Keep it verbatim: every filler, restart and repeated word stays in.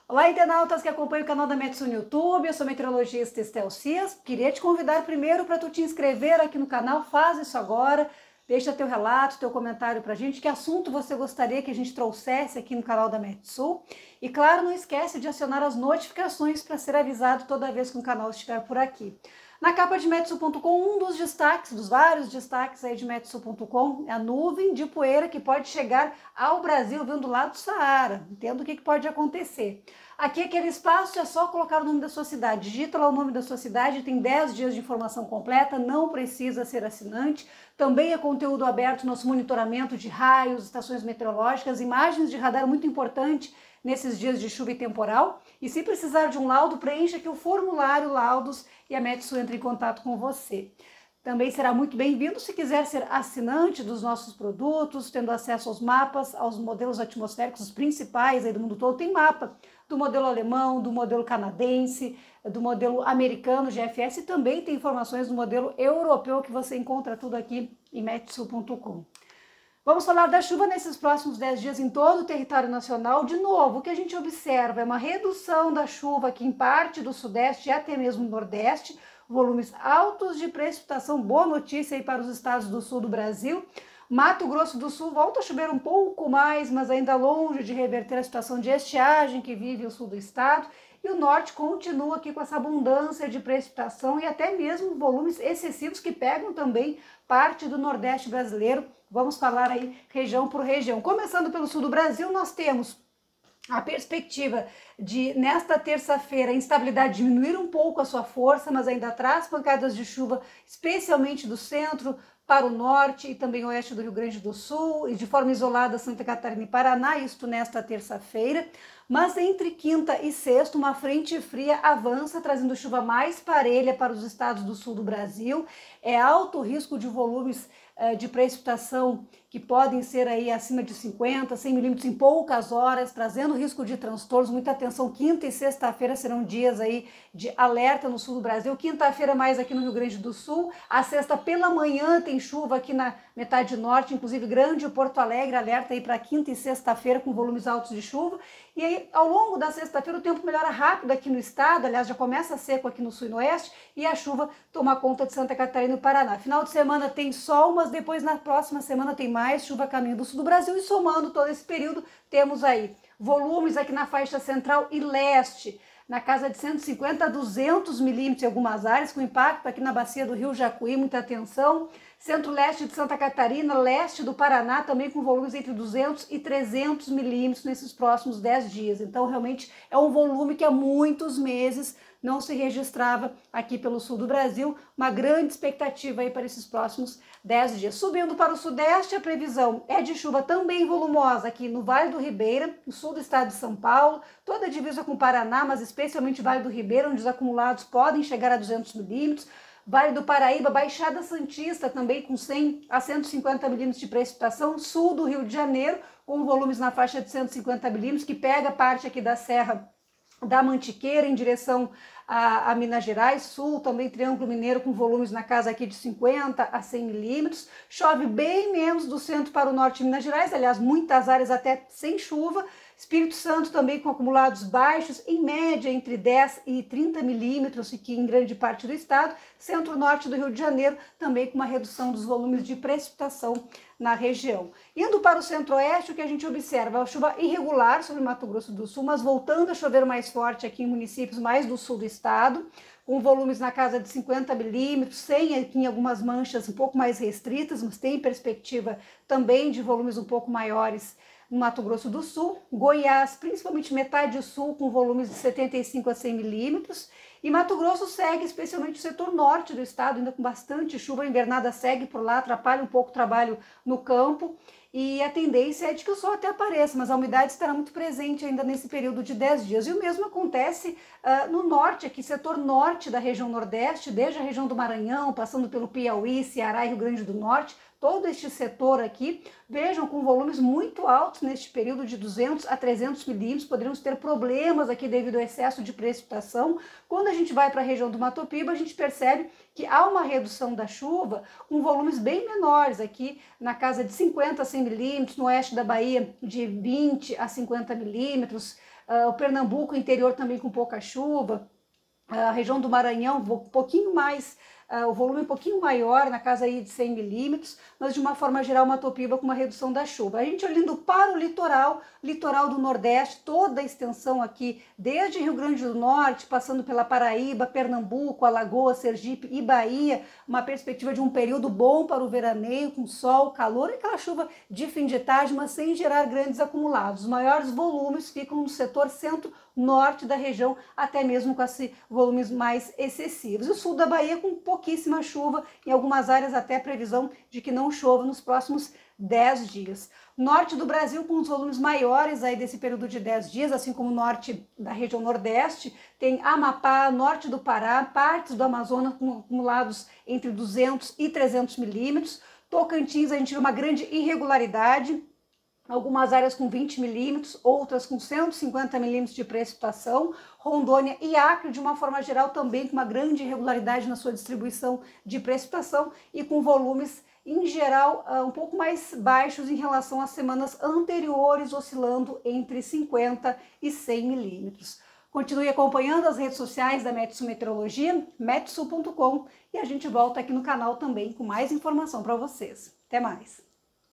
Olá, internautas que acompanham o canal da Metsu no YouTube, eu sou a meteorologista Estel Cias. Queria te convidar primeiro para tu te inscrever aqui no canal, faz isso agora, deixa teu relato, teu comentário pra gente, que assunto você gostaria que a gente trouxesse aqui no canal da Metsu. E claro, não esquece de acionar as notificações para ser avisado toda vez que o canal estiver por aqui. Na capa de Metsu ponto com, um dos destaques, dos vários destaques aí de Metsu ponto com, é a nuvem de poeira que pode chegar ao Brasil vindo lá do Saara. Entendo o que, que pode acontecer. Aqui aquele espaço é só colocar o nome da sua cidade. Digita lá o nome da sua cidade, tem dez dias de informação completa, não precisa ser assinante. Também é conteúdo aberto, nosso monitoramento de raios, estações meteorológicas, imagens de radar muito importante nesses dias de chuva e temporal. E se precisar de um laudo, preencha aqui o formulário Laudos e a Metsu entra em contato com você. Também será muito bem-vindo se quiser ser assinante dos nossos produtos, tendo acesso aos mapas, aos modelos atmosféricos os principais aí do mundo todo. Tem mapa do modelo alemão, do modelo canadense, do modelo americano G F S e também tem informações do modelo europeu que você encontra tudo aqui em Metsu ponto com. Vamos falar da chuva nesses próximos dez dias em todo o território nacional. De novo, o que a gente observa é uma redução da chuva aqui em parte do sudeste e até mesmo no nordeste, volumes altos de precipitação, boa notícia aí para os estados do sul do Brasil. Mato Grosso do Sul volta a chover um pouco mais, mas ainda longe de reverter a situação de estiagem que vive o sul do estado. E o norte continua aqui com essa abundância de precipitação e até mesmo volumes excessivos que pegam também parte do nordeste brasileiro. Vamos falar aí região por região. Começando pelo sul do Brasil, nós temos a perspectiva de, nesta terça-feira, a instabilidade diminuir um pouco a sua força, mas ainda traz pancadas de chuva, especialmente do centro para o norte e também oeste do Rio Grande do Sul e de forma isolada Santa Catarina e Paraná, isto nesta terça-feira. Mas entre quinta e sexta, uma frente fria avança, trazendo chuva mais parelha para os estados do sul do Brasil. É alto o risco de volumes eh, de precipitação que podem ser aí acima de cinquenta, cem milímetros em poucas horas, trazendo risco de transtornos. Muita atenção, quinta e sexta-feira serão dias aí de alerta no sul do Brasil. Quinta-feira mais aqui no Rio Grande do Sul, a sexta pela manhã tem chuva aqui na metade norte, inclusive Grande e Porto Alegre, alerta aí para quinta e sexta-feira com volumes altos de chuva. E aí, ao longo da sexta-feira, o tempo melhora rápido aqui no estado, aliás, já começa seco aqui no sul e no oeste, e a chuva toma conta de Santa Catarina e Paraná. Final de semana tem sol, mas depois na próxima semana tem mais chuva a caminho do sul do Brasil, e somando todo esse período, temos aí volumes aqui na faixa central e leste, na casa de cento e cinquenta a duzentos milímetros em algumas áreas, com impacto aqui na bacia do Rio Jacuí, muita atenção. Centro-leste de Santa Catarina, leste do Paraná, também com volumes entre duzentos e trezentos milímetros nesses próximos dez dias. Então, realmente, é um volume que há muitos meses não se registrava aqui pelo sul do Brasil. Uma grande expectativa aí para esses próximos dez dias. Subindo para o sudeste, a previsão é de chuva também volumosa aqui no Vale do Ribeira, no sul do estado de São Paulo, toda a divisa com o Paraná, mas especialmente Vale do Ribeira, onde os acumulados podem chegar a duzentos milímetros. Vale do Paraíba, Baixada Santista também com cem a cento e cinquenta milímetros de precipitação, sul do Rio de Janeiro com volumes na faixa de cento e cinquenta milímetros, que pega parte aqui da Serra da Mantiqueira em direção a, a Minas Gerais, sul, também Triângulo Mineiro com volumes na casa aqui de cinquenta a cem milímetros, chove bem menos do centro para o norte de Minas Gerais, aliás, muitas áreas até sem chuva. Espírito Santo também com acumulados baixos, em média entre dez e trinta milímetros, aqui em grande parte do estado. Centro-norte do Rio de Janeiro também com uma redução dos volumes de precipitação na região. Indo para o centro-oeste, o que a gente observa é a chuva irregular sobre Mato Grosso do Sul, mas voltando a chover mais forte aqui em municípios mais do sul do estado, com volumes na casa de cinquenta milímetros, sem aqui em algumas manchas um pouco mais restritas, mas tem perspectiva também de volumes um pouco maiores no Mato Grosso do Sul, Goiás, principalmente metade sul, com volumes de setenta e cinco a cem milímetros, e Mato Grosso segue, especialmente o setor norte do estado, ainda com bastante chuva, a invernada segue por lá, atrapalha um pouco o trabalho no campo, e a tendência é de que o sol até apareça, mas a umidade estará muito presente ainda nesse período de dez dias. E o mesmo acontece uh, no norte, aqui, setor norte da região nordeste, desde a região do Maranhão, passando pelo Piauí, Ceará e Rio Grande do Norte, todo este setor aqui, vejam, com volumes muito altos neste período de duzentos a trezentos milímetros, poderíamos ter problemas aqui devido ao excesso de precipitação. Quando a gente vai para a região do Mato Piba, a gente percebe que há uma redução da chuva com volumes bem menores aqui, na casa de cinquenta a cem milímetros, no oeste da Bahia de vinte a cinquenta milímetros, Uh, o Pernambuco, interior também com pouca chuva. A região do Maranhão, um pouquinho mais, uh, o volume um pouquinho maior, na casa aí de cem milímetros, mas de uma forma geral Matopiba com uma redução da chuva. A gente olhando para o litoral, litoral do Nordeste, toda a extensão aqui, desde Rio Grande do Norte, passando pela Paraíba, Pernambuco, Alagoas, Sergipe e Bahia, uma perspectiva de um período bom para o veraneio, com sol, calor e aquela chuva de fim de tarde, mas sem gerar grandes acumulados. Os maiores volumes ficam no setor centro-norte da região, até mesmo com esse volumes mais excessivos. O sul da Bahia com pouquíssima chuva, em algumas áreas até previsão de que não chova nos próximos dez dias. Norte do Brasil com os volumes maiores aí desse período de dez dias, assim como o norte da região nordeste, tem Amapá, norte do Pará, partes do Amazonas com acumulados entre duzentos e trezentos milímetros. Tocantins a gente vê uma grande irregularidade, algumas áreas com vinte milímetros, outras com cento e cinquenta milímetros de precipitação. Rondônia e Acre, de uma forma geral, também com uma grande irregularidade na sua distribuição de precipitação e com volumes, em geral, um pouco mais baixos em relação às semanas anteriores, oscilando entre cinquenta e cem milímetros. Continue acompanhando as redes sociais da Metsul Meteorologia, metsul ponto com, e a gente volta aqui no canal também com mais informação para vocês. Até mais!